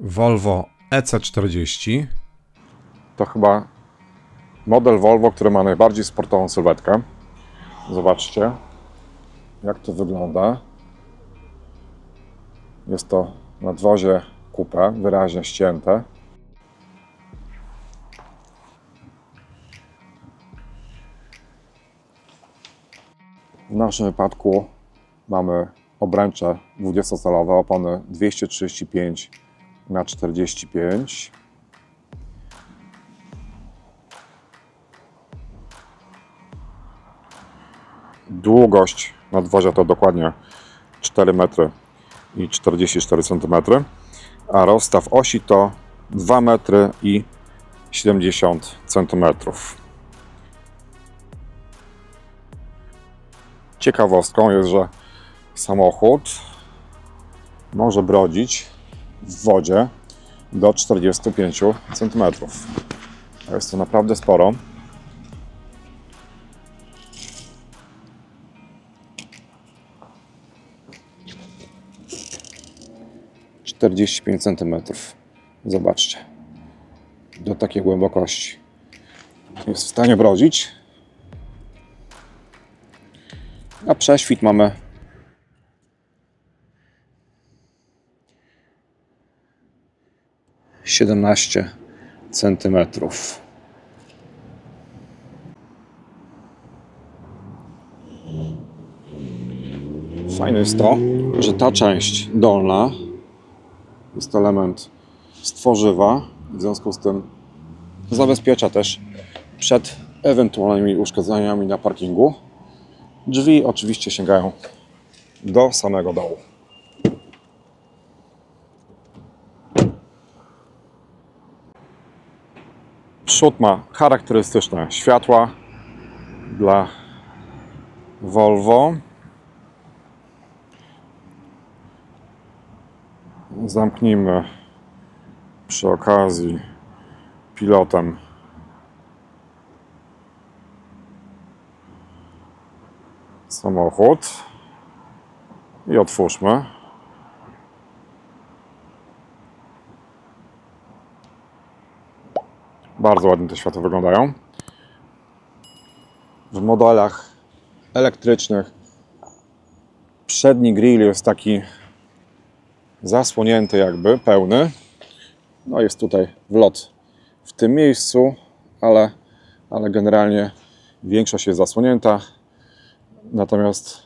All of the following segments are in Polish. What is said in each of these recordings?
Volvo EC40. To chyba model Volvo, który ma najbardziej sportową sylwetkę. Zobaczcie, jak to wygląda. Jest to nadwozie coupé, wyraźnie ścięte. W naszym wypadku mamy obręcze 20-calowe, opony 235×45. Długość nadwozia to dokładnie 4 metry i 44 cm, a rozstaw osi to 2 metry i 70 cm. Ciekawostką jest, że samochód może brodzić w wodzie do 45 cm. Jest to naprawdę sporo. Zobaczcie, do takiej głębokości jest w stanie brodzić, a prześwit mamy 17 cm. Fajne jest to, że ta część dolna jest to element z tworzywa, w związku z tym zabezpiecza też przed ewentualnymi uszkodzeniami na parkingu. Drzwi oczywiście sięgają do samego dołu. Przód ma charakterystyczne światła dla Volvo. Zamknijmy przy okazji pilotem samochód i otwórzmy. Bardzo ładnie te światła wyglądają. W modelach elektrycznych przedni grill jest taki zasłonięty, jakby pełny. No jest tutaj wlot w tym miejscu, ale generalnie większość jest zasłonięta. Natomiast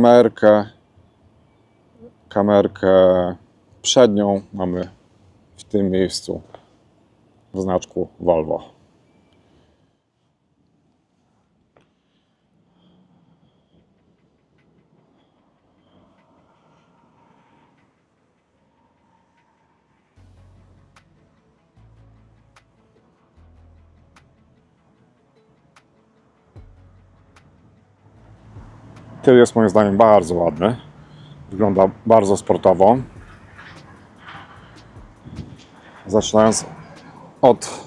kamerkę przednią mamy w tym miejscu w znaczku Volvo. Tył jest moim zdaniem bardzo ładny. Wygląda bardzo sportowo. Zaczynając od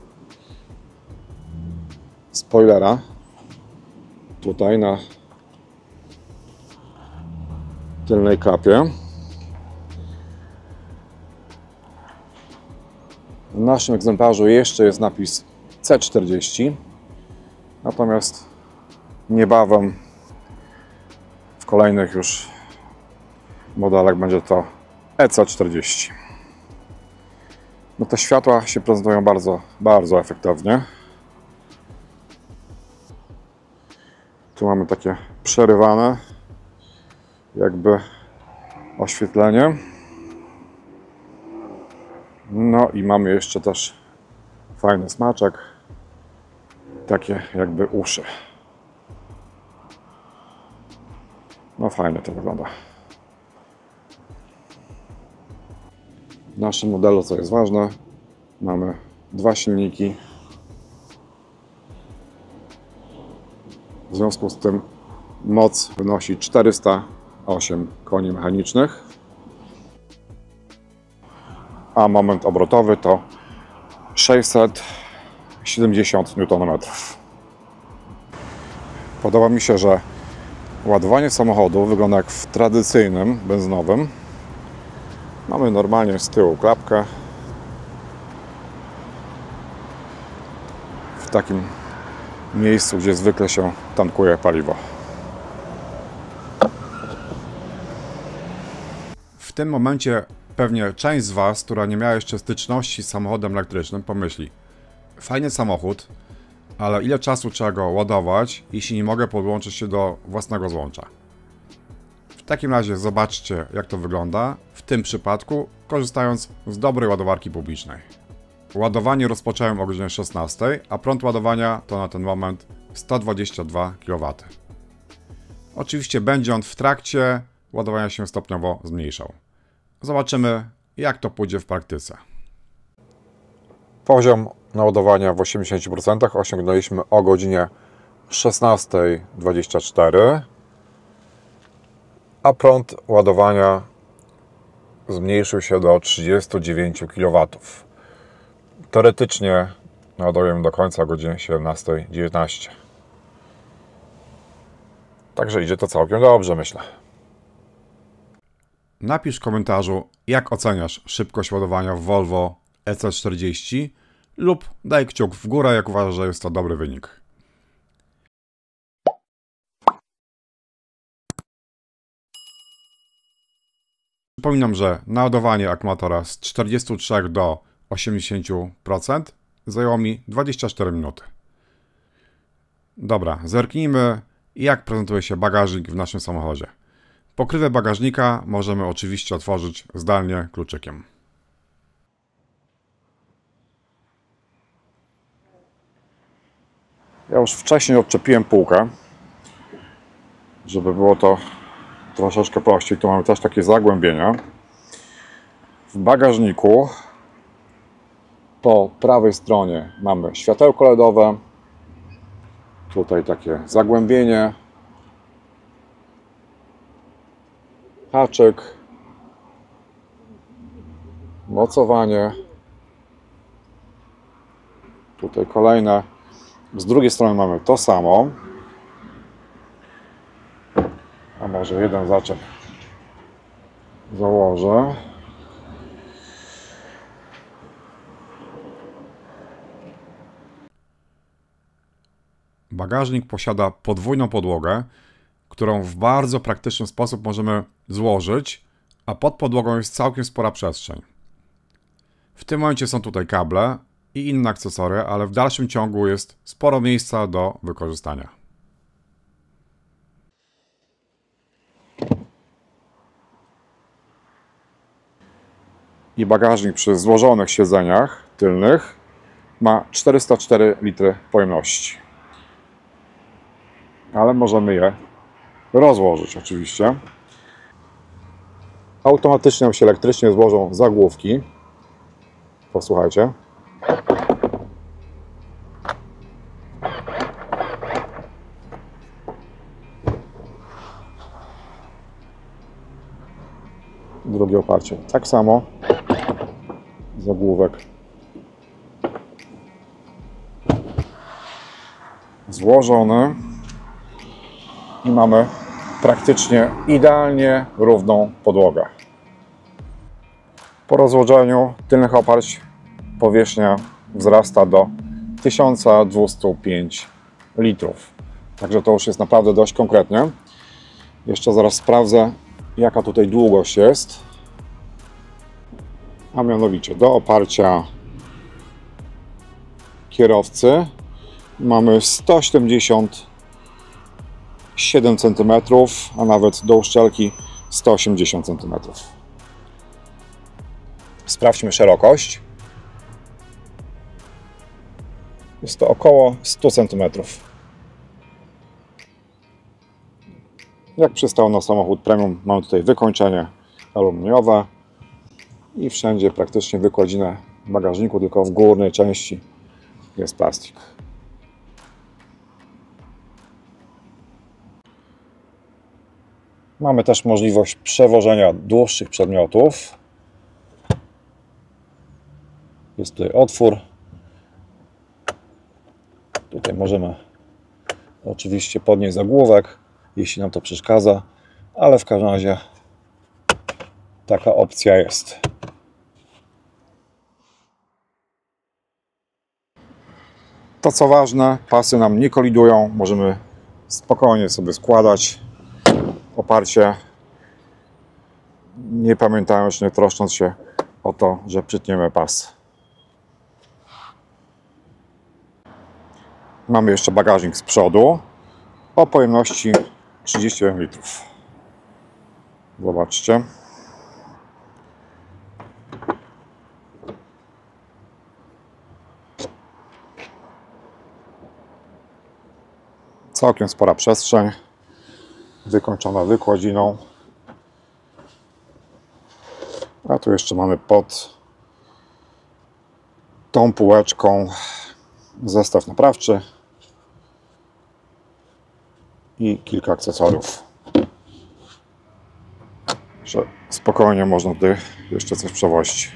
spoilera, tutaj na tylnej klapie. W naszym egzemplarzu jeszcze jest napis C40, natomiast niebawem w kolejnych już modelach będzie to EC40. No te światła się prezentują bardzo efektownie. Tu mamy takie przerywane jakby oświetlenie. No i mamy jeszcze też fajny smaczek, takie jakby uszy. No fajnie to wygląda. W naszym modelu, co jest ważne, mamy dwa silniki. W związku z tym moc wynosi 408 koni mechanicznych, a moment obrotowy to 670 Nm. Podoba mi się, że ładowanie samochodu wygląda jak w tradycyjnym benzynowym. Mamy normalnie z tyłu klapkę, takim miejscu, gdzie zwykle się tankuje paliwo. W tym momencie pewnie część z Was, która nie miała jeszcze styczności z samochodem elektrycznym, pomyśli: fajny samochód, ale ile czasu trzeba go ładować, jeśli nie mogę podłączyć się do własnego złącza? W takim razie zobaczcie, jak to wygląda w tym przypadku, korzystając z dobrej ładowarki publicznej. Ładowanie rozpocząłem o godzinie 16, a prąd ładowania to na ten moment 122 kW. Oczywiście będzie on w trakcie ładowania się stopniowo zmniejszał. Zobaczymy, jak to pójdzie w praktyce. Poziom naładowania w 80% osiągnęliśmy o godzinie 16:24, a prąd ładowania zmniejszył się do 39 kW. Teoretycznie naładujemy do końca o godzinie 17:19. Także idzie to całkiem dobrze, myślę. Napisz w komentarzu, jak oceniasz szybkość ładowania w Volvo EC40 lub daj kciuk w górę, jak uważasz, że jest to dobry wynik. Przypominam, że naładowanie akumulatora z 43 do 80% zajęło mi 24 minuty. Dobra, zerknijmy, jak prezentuje się bagażnik w naszym samochodzie. Pokrywę bagażnika możemy oczywiście otworzyć zdalnie kluczykiem. Ja już wcześniej odczepiłem półkę, żeby było to troszeczkę prościej. Tu mamy też takie zagłębienia. W bagażniku po prawej stronie mamy światełko LEDowe. Tutaj takie zagłębienie. Haczyk. Mocowanie. Tutaj kolejne. Z drugiej strony mamy to samo. A może jeden zaczep założę. Bagażnik posiada podwójną podłogę, którą w bardzo praktyczny sposób możemy złożyć, a pod podłogą jest całkiem spora przestrzeń. W tym momencie są tutaj kable i inne akcesoria, ale w dalszym ciągu jest sporo miejsca do wykorzystania. I bagażnik przy złożonych siedzeniach tylnych ma 404 litry pojemności. Ale możemy je rozłożyć oczywiście. Automatycznie nam się elektrycznie złożą zagłówki. Posłuchajcie. Drugie oparcie. Tak samo. Zagłówek złożony. I mamy praktycznie idealnie równą podłogę. Po rozłożeniu tylnych oparć powierzchnia wzrasta do 1205 litrów. Także to już jest naprawdę dość konkretnie. Jeszcze zaraz sprawdzę, jaka tutaj długość jest. A mianowicie do oparcia kierowcy mamy 177 cm, a nawet do uszczelki 180 cm. Sprawdźmy szerokość. Jest to około 100 cm. Jak przystał na samochód premium, mamy tutaj wykończenie aluminiowe i wszędzie praktycznie wykładzinę bagażniku, tylko w górnej części jest plastik. Mamy też możliwość przewożenia dłuższych przedmiotów. Jest tutaj otwór. Tutaj możemy oczywiście podnieść zagłówek, jeśli nam to przeszkadza, ale w każdym razie taka opcja jest. To co ważne, pasy nam nie kolidują, możemy spokojnie sobie składać oparcie, nie pamiętając, nie troszcząc się o to, że przytniemy pas. Mamy jeszcze bagażnik z przodu o pojemności 31 litrów. Zobaczcie. Całkiem spora przestrzeń, wykończona wykładziną. A tu jeszcze mamy pod tą półeczką zestaw naprawczy i kilka akcesoriów, że spokojnie można tutaj jeszcze coś przewozić.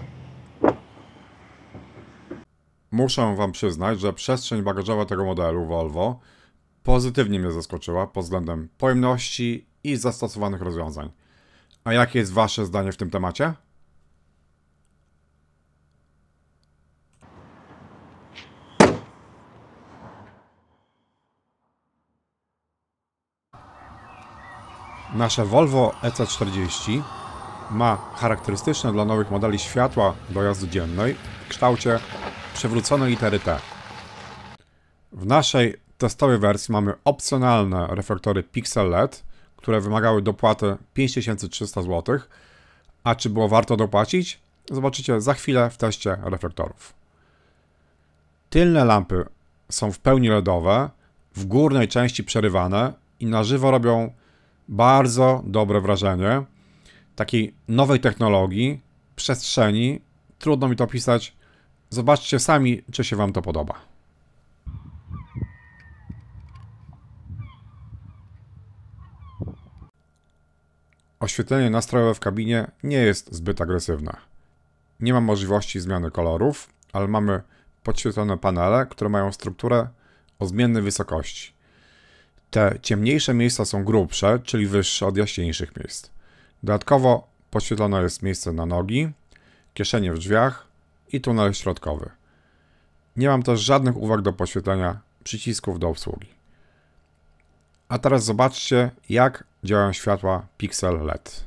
Muszę Wam przyznać, że przestrzeń bagażowa tego modelu Volvo pozytywnie mnie zaskoczyła pod względem pojemności i zastosowanych rozwiązań. A jakie jest Wasze zdanie w tym temacie? Nasze Volvo EC40 ma charakterystyczne dla nowych modeli światła do jazdy dziennej w kształcie przewróconej litery T. W naszej testowej wersji mamy opcjonalne reflektory Pixel LED, które wymagały dopłaty 5300 zł. A czy było warto dopłacić? Zobaczycie za chwilę w teście reflektorów. Tylne lampy są w pełni LEDowe, w górnej części przerywane i na żywo robią bardzo dobre wrażenie takiej nowej technologii, przestrzeni. Trudno mi to opisać. Zobaczcie sami, czy się Wam to podoba. Oświetlenie nastrojowe w kabinie nie jest zbyt agresywne. Nie ma możliwości zmiany kolorów, ale mamy podświetlone panele, które mają strukturę o zmiennej wysokości. Te ciemniejsze miejsca są grubsze, czyli wyższe od jaśniejszych miejsc. Dodatkowo podświetlone jest miejsce na nogi, kieszenie w drzwiach i tunel środkowy. Nie mam też żadnych uwag do podświetlenia przycisków do obsługi. A teraz zobaczcie, jak działają światła Pixel LED.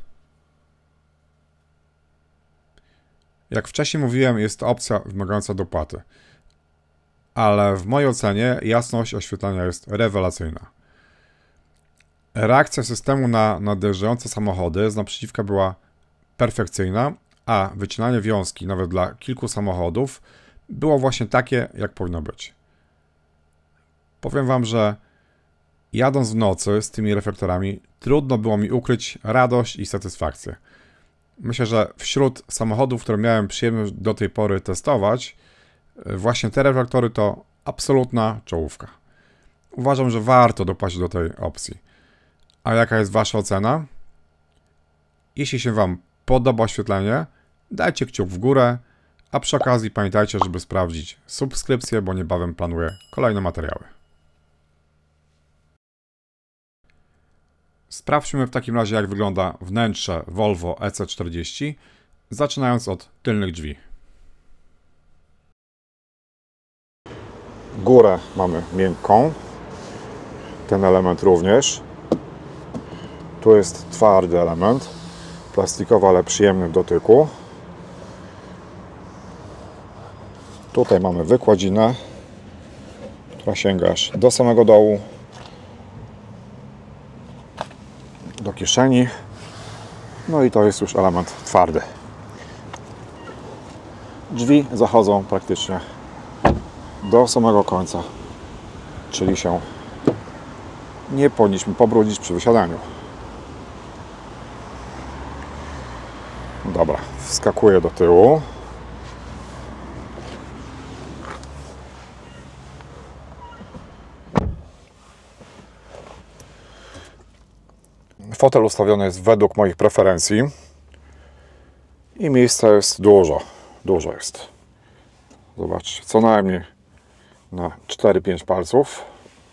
Jak wcześniej mówiłem, jest to opcja wymagająca dopłaty. Ale w mojej ocenie jasność oświetlenia jest rewelacyjna. Reakcja systemu na nadjeżdżające samochody z naprzeciwka była perfekcyjna, a wycinanie wiązki nawet dla kilku samochodów było właśnie takie, jak powinno być. Powiem Wam, że jadąc w nocy z tymi reflektorami trudno było mi ukryć radość i satysfakcję. Myślę, że wśród samochodów, które miałem przyjemność do tej pory testować, właśnie te reflektory to absolutna czołówka. Uważam, że warto dopłacić do tej opcji. A jaka jest Wasza ocena? Jeśli się Wam podoba oświetlenie, dajcie kciuk w górę, a przy okazji pamiętajcie, żeby sprawdzić subskrypcję, bo niebawem planuję kolejne materiały. Sprawdźmy w takim razie, jak wygląda wnętrze Volvo EC40, zaczynając od tylnych drzwi. Górę mamy miękką, ten element również. Tu jest twardy element, plastikowy, ale przyjemny w dotyku. Tutaj mamy wykładzinę, która sięga aż do samego dołu, do kieszeni. No i to jest już element twardy. Drzwi zachodzą praktycznie do samego końca, czyli się nie powinniśmy pobrudzić przy wysiadaniu. Dobra, wskakuję do tyłu. Fotel ustawiony jest według moich preferencji i miejsca jest dużo jest. Zobaczcie, co najmniej na 4-5 palców.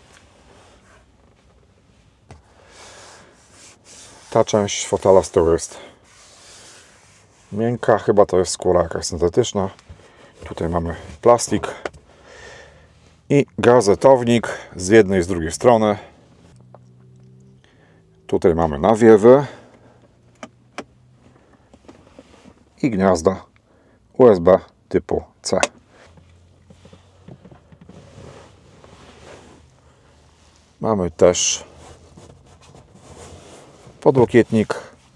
Ta część fotela z tyłu jest miękka, chyba to jest skóra jakaś syntetyczna. Tutaj mamy plastik. I gazetownik z jednej i z drugiej strony. Tutaj mamy nawiewy i gniazda USB typu C. Mamy też podłokietnik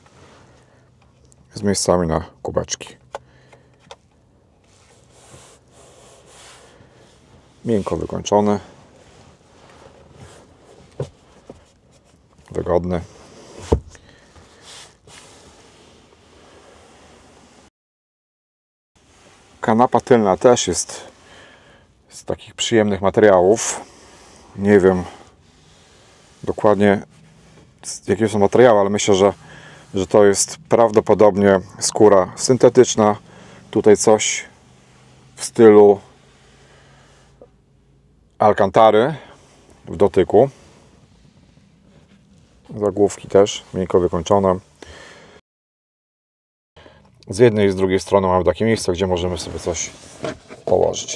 z miejscami na kubeczki. Miękko wykończony. Wygodny. Kanapa tylna też jest z takich przyjemnych materiałów. Nie wiem dokładnie jakie są materiały, ale myślę, że to jest prawdopodobnie skóra syntetyczna. Tutaj coś w stylu alkantary w dotyku. Zagłówki też miękko wykończone. Z jednej i z drugiej strony mamy takie miejsce, gdzie możemy sobie coś położyć.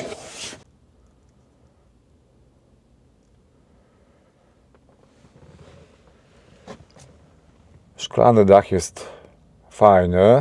Szklany dach jest fajny.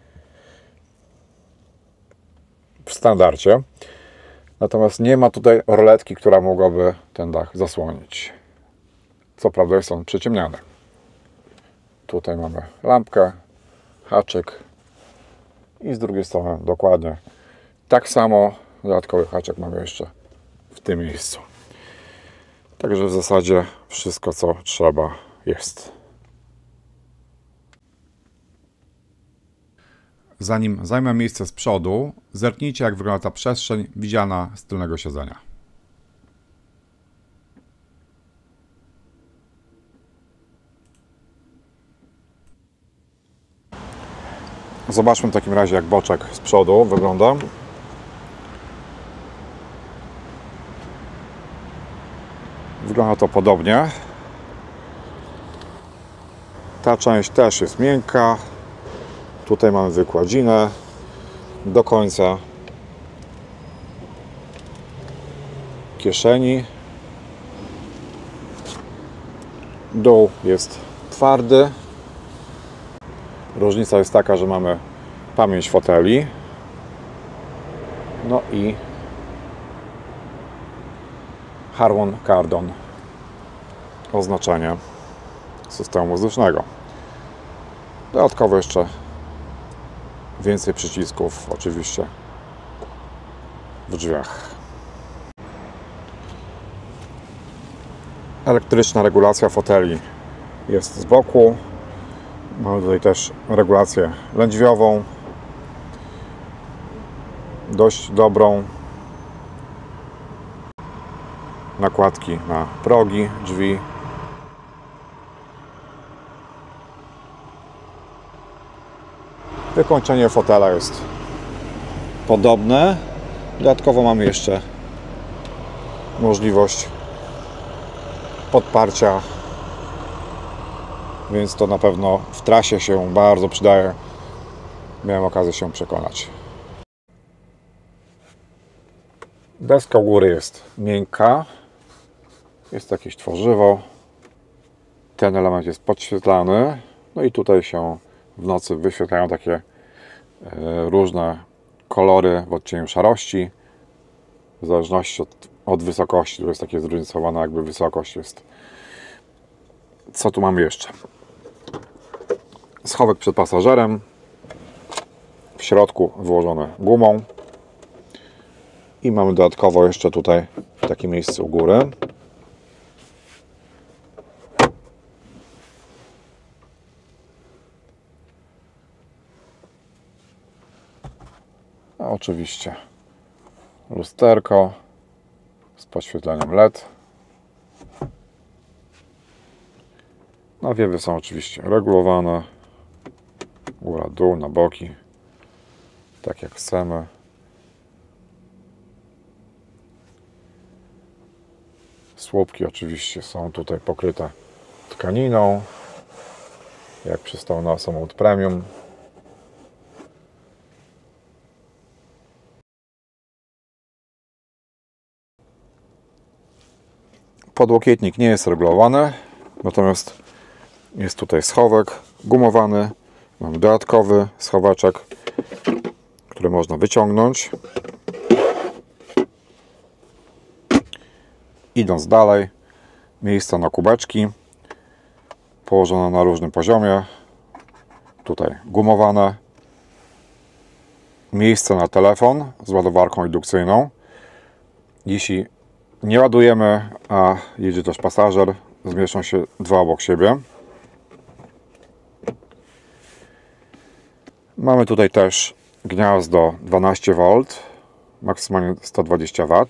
W standardzie. Natomiast nie ma tutaj roletki, która mogłaby ten dach zasłonić. Co prawda jest on przyciemniany. Tutaj mamy lampkę, haczyk i z drugiej strony dokładnie tak samo dodatkowy haczyk mamy jeszcze w tym miejscu. Także w zasadzie wszystko, co trzeba, jest. Zanim zajmę miejsce z przodu, zerknijcie, jak wygląda ta przestrzeń widziana z tylnego siedzenia. Zobaczmy w takim razie, jak boczek z przodu wygląda. Wygląda to podobnie. Ta część też jest miękka. Tutaj mamy wykładzinę do końca kieszeni. Dół jest twardy. Różnica jest taka, że mamy pamięć foteli. No i Harman Kardon, oznaczenie systemu muzycznego. Dodatkowo jeszcze więcej przycisków oczywiście w drzwiach. Elektryczna regulacja foteli jest z boku. Mamy tutaj też regulację lędźwiową. Dość dobrą. Nakładki na progi drzwi. Wykończenie fotela jest podobne. Dodatkowo mamy jeszcze możliwość podparcia, więc to na pewno w trasie się bardzo przydaje. Miałem okazję się przekonać. Deska u góry jest miękka. Jest jakieś tworzywo. Ten element jest podświetlany. No i tutaj się w nocy wyświetlają takie różne kolory w odcieniu szarości. W zależności od wysokości. To jest takie zróżnicowana jakby wysokość jest. Co tu mamy jeszcze? Schowek przed pasażerem. W środku wyłożony gumą. I mamy dodatkowo jeszcze tutaj takie miejsce u góry. A oczywiście lusterko z podświetleniem LED. Nawiewy są oczywiście regulowane. Góra, dół, na boki. Tak jak chcemy. Słupki oczywiście są tutaj pokryte tkaniną. Jak przystało na samochód premium. Podłokietnik nie jest regulowany, natomiast jest tutaj schowek gumowany. Mamy dodatkowy schoweczek, który można wyciągnąć. Idąc dalej, miejsca na kubeczki położone na różnym poziomie. Tutaj gumowane. Miejsce na telefon z ładowarką indukcyjną. Jeśli nie ładujemy, a jedzie też pasażer, zmieszczą się dwa obok siebie. Mamy tutaj też gniazdo 12V, maksymalnie 120W.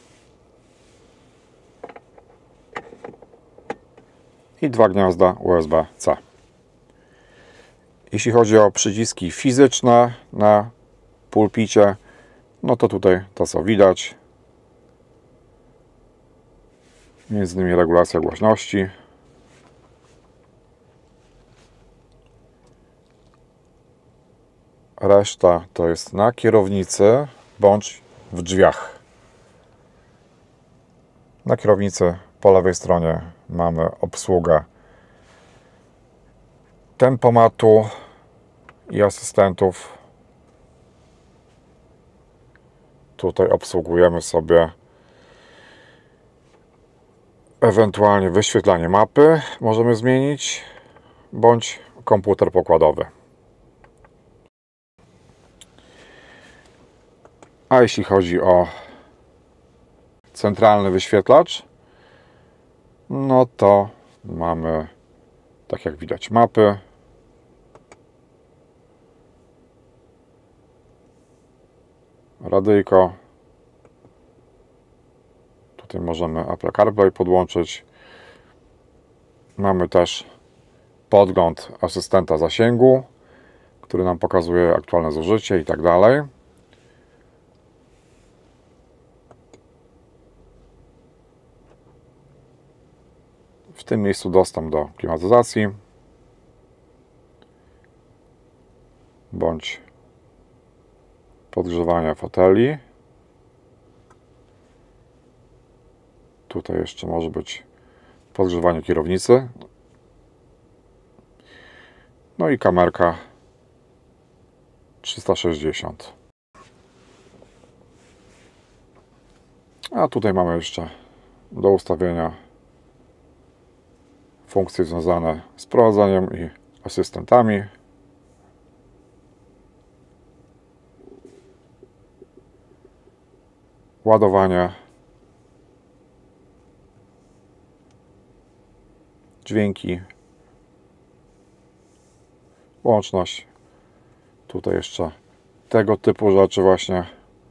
I dwa gniazda USB-C. Jeśli chodzi o przyciski fizyczne na pulpicie, no to tutaj to co widać. Między innymi regulacja głośności. Reszta to jest na kierownicy bądź w drzwiach. Na kierownicy po lewej stronie mamy obsługę tempomatu i asystentów. Tutaj obsługujemy sobie ewentualnie wyświetlanie mapy możemy zmienić, bądź komputer pokładowy. A jeśli chodzi o centralny wyświetlacz, no to mamy, tak jak widać, mapy. Radyjko. Tutaj możemy Apple CarPlay podłączyć. Mamy też podgląd asystenta zasięgu, który nam pokazuje aktualne zużycie i tak dalej. W tym miejscu dostęp do klimatyzacji bądź podgrzewania foteli. Tutaj jeszcze może być podgrzewanie kierownicy. No i kamerka 360. A tutaj mamy jeszcze do ustawienia funkcje związane z prowadzeniem i asystentami. Ładowanie, dźwięki, łączność. Tutaj jeszcze tego typu rzeczy właśnie.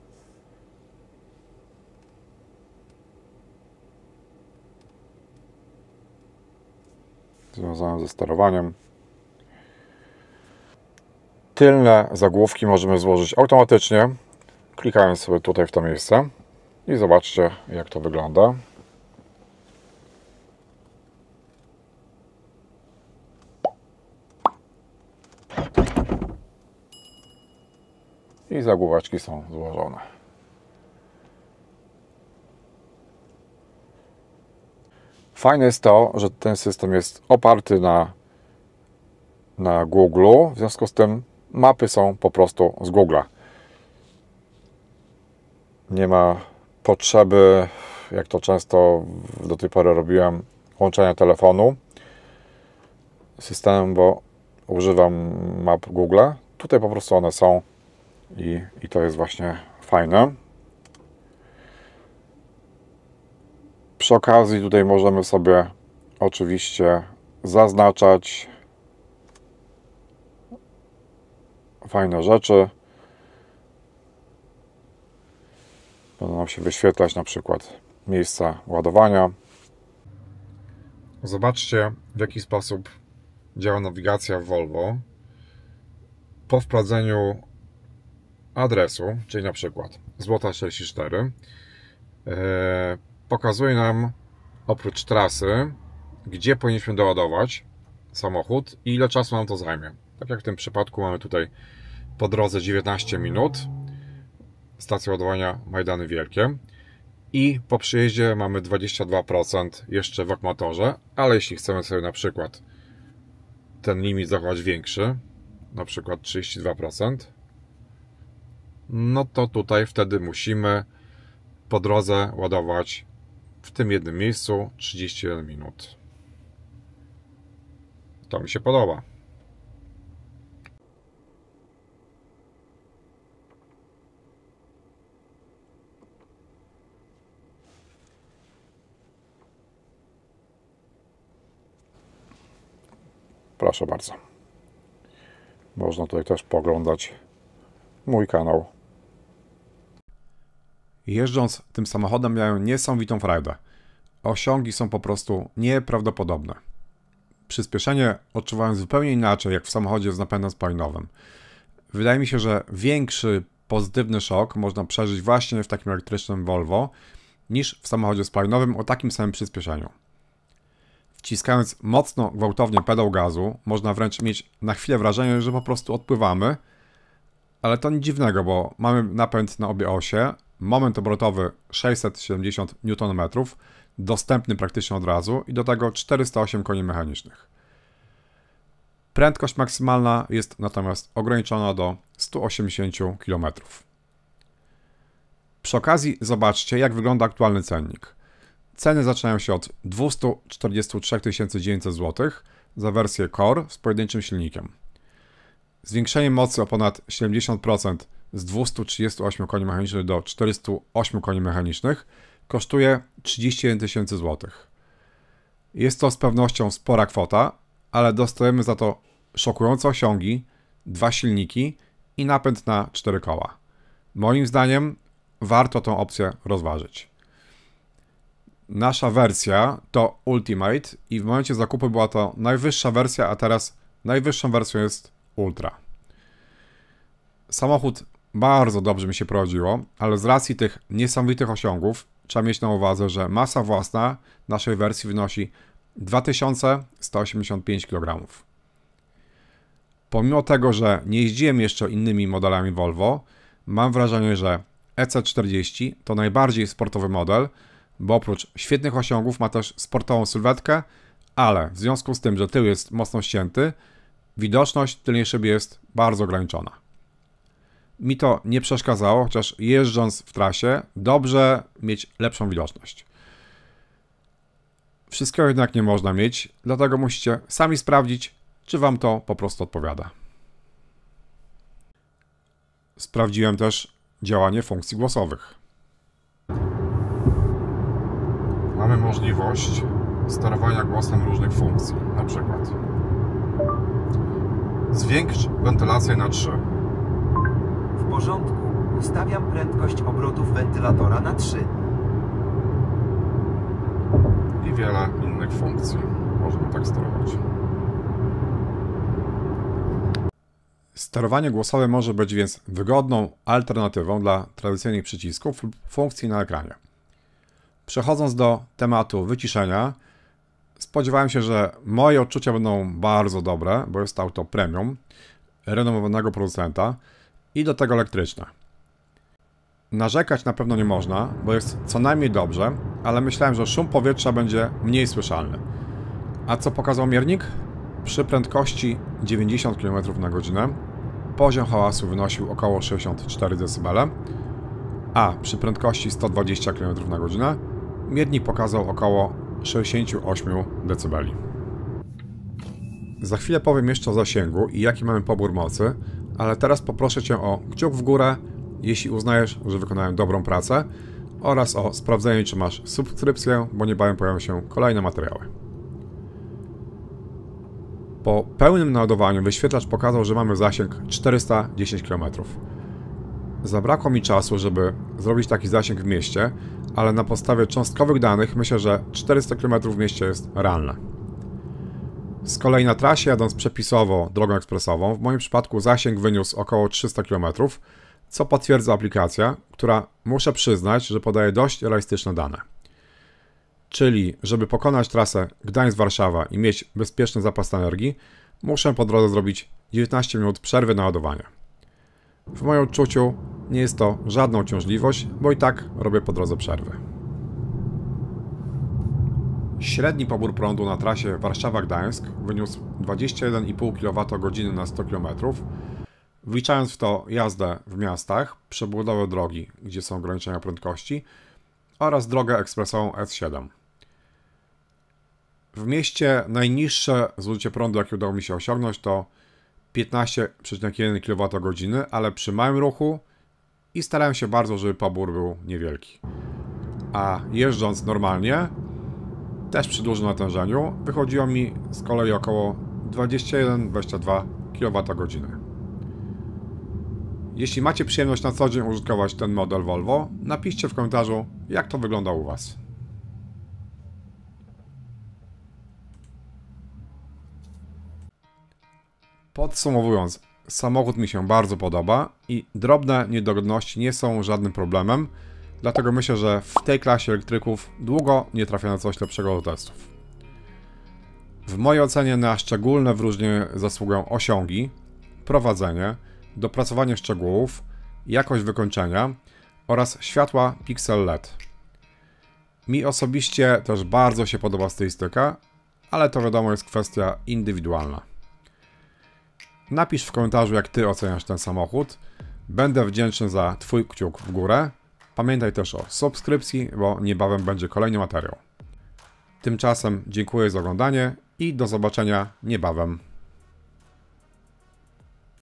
Związane ze sterowaniem. Tylne zagłówki możemy złożyć automatycznie, klikając sobie tutaj w to miejsce i zobaczcie, jak to wygląda. I zagłóweczki są złożone. Fajne jest to, że ten system jest oparty na Google, w związku z tym mapy są po prostu z Google'a. Nie ma potrzeby, jak to często do tej pory robiłem, łączenia telefonu z systemem, bo używam map Google. Tutaj po prostu one są i to jest właśnie fajne. Przy okazji tutaj możemy sobie oczywiście zaznaczać fajne rzeczy. Będą nam się wyświetlać na przykład miejsca ładowania. Zobaczcie, w jaki sposób działa nawigacja w Volvo po wprowadzeniu adresu, czyli na przykład Złota 44. Pokazuje nam oprócz trasy, gdzie powinniśmy doładować samochód i ile czasu nam to zajmie. Tak jak w tym przypadku mamy tutaj po drodze 19 minut. Stacja ładowania Majdany Wielkie. I po przyjeździe mamy 22% jeszcze w akumulatorze, ale jeśli chcemy sobie na przykład ten limit zachować większy, na przykład 32%, no to tutaj wtedy musimy po drodze ładować w tym jednym miejscu 31 minut. To mi się podoba. Proszę bardzo. Można tutaj też poglądać mój kanał. Jeżdżąc tym samochodem miałem niesamowitą frajdę. Osiągi są po prostu nieprawdopodobne. Przyspieszenie odczuwałem zupełnie inaczej jak w samochodzie z napędem spalinowym. Wydaje mi się, że większy pozytywny szok można przeżyć właśnie w takim elektrycznym Volvo niż w samochodzie spalinowym o takim samym przyspieszeniu. Wciskając mocno, gwałtownie pedał gazu, można wręcz mieć na chwilę wrażenie, że po prostu odpływamy, ale to nic dziwnego, bo mamy napęd na obie osie, moment obrotowy 670 Nm, dostępny praktycznie od razu i do tego 408 koni mechanicznych. Prędkość maksymalna jest natomiast ograniczona do 180 km. Przy okazji zobaczcie, jak wygląda aktualny cennik. Ceny zaczynają się od 243 900 zł za wersję Core z pojedynczym silnikiem. Zwiększenie mocy o ponad 70% z 238 koni mechanicznych do 408 koni mechanicznych kosztuje 31 000 zł. Jest to z pewnością spora kwota, ale dostajemy za to szokujące osiągi, 2 silniki i napęd na 4 koła. Moim zdaniem warto tę opcję rozważyć. Nasza wersja to Ultimate i w momencie zakupu była to najwyższa wersja, a teraz najwyższą wersją jest Ultra. Samochód bardzo dobrze mi się prowadziło, ale z racji tych niesamowitych osiągów trzeba mieć na uwadze, że masa własna naszej wersji wynosi 2185 kg. Pomimo tego, że nie jeździłem jeszcze innymi modelami Volvo, mam wrażenie, że EC40 to najbardziej sportowy model, bo oprócz świetnych osiągów ma też sportową sylwetkę, ale w związku z tym, że tył jest mocno ścięty, widoczność tylnej szyby jest bardzo ograniczona. Mi to nie przeszkadzało, chociaż jeżdżąc w trasie dobrze mieć lepszą widoczność. Wszystkiego jednak nie można mieć, dlatego musicie sami sprawdzić, czy Wam to po prostu odpowiada. Sprawdziłem też działanie funkcji głosowych. Mamy możliwość sterowania głosem różnych funkcji, na przykład zwiększ wentylację na 3. W porządku. Ustawiam prędkość obrotów wentylatora na 3. I wiele innych funkcji. Możemy tak sterować. Sterowanie głosowe może być więc wygodną alternatywą dla tradycyjnych przycisków lub funkcji na ekranie. Przechodząc do tematu wyciszenia, spodziewałem się, że moje odczucia będą bardzo dobre, bo jest to auto premium, renomowanego producenta i do tego elektryczne. Narzekać na pewno nie można, bo jest co najmniej dobrze, ale myślałem, że szum powietrza będzie mniej słyszalny. A co pokazał miernik? Przy prędkości 90 km na godzinę poziom hałasu wynosił około 64 dB, a przy prędkości 120 km na godzinę miernik pokazał około 68 dB. Za chwilę powiem jeszcze o zasięgu i jaki mamy pobór mocy, ale teraz poproszę Cię o kciuk w górę, jeśli uznajesz, że wykonałem dobrą pracę, oraz o sprawdzenie, czy masz subskrypcję, bo niebawem pojawią się kolejne materiały. Po pełnym naładowaniu wyświetlacz pokazał, że mamy zasięg 410 km. Zabrakło mi czasu, żeby zrobić taki zasięg w mieście, ale na podstawie cząstkowych danych myślę, że 400 km w mieście jest realne. Z kolei na trasie, jadąc przepisowo drogą ekspresową, w moim przypadku zasięg wyniósł około 300 km, co potwierdza aplikacja, która, muszę przyznać, że podaje dość realistyczne dane. Czyli, żeby pokonać trasę Gdańsk-Warszawa i mieć bezpieczny zapas energii, muszę po drodze zrobić 19 minut przerwy na ładowanie. W moim odczuciu nie jest to żadna uciążliwość, bo i tak robię po drodze przerwy. Średni pobór prądu na trasie Warszawa-Gdańsk wyniósł 21,5 kWh na 100 km, wliczając w to jazdę w miastach, przebudowę drogi, gdzie są ograniczenia prędkości, oraz drogę ekspresową S7. W mieście najniższe zużycie prądu, jakie udało mi się osiągnąć, to 15,1 kWh, ale przy małym ruchu i starałem się bardzo, żeby pobór był niewielki. A jeżdżąc normalnie, też przy dużym natężeniu, wychodziło mi z kolei około 21-22 kWh. Jeśli macie przyjemność na co dzień użytkować ten model Volvo, napiszcie w komentarzu, jak to wygląda u Was. Podsumowując, samochód mi się bardzo podoba i drobne niedogodności nie są żadnym problemem, dlatego myślę, że w tej klasie elektryków długo nie trafia na coś lepszego do testów. W mojej ocenie na szczególne wyróżnienie zasługują osiągi, prowadzenie, dopracowanie szczegółów, jakość wykończenia oraz światła Pixel LED. Mi osobiście też bardzo się podoba stylistyka, ale to wiadomo jest kwestia indywidualna. Napisz w komentarzu, jak Ty oceniasz ten samochód. Będę wdzięczny za Twój kciuk w górę. Pamiętaj też o subskrypcji, bo niebawem będzie kolejny materiał. Tymczasem dziękuję za oglądanie i do zobaczenia niebawem.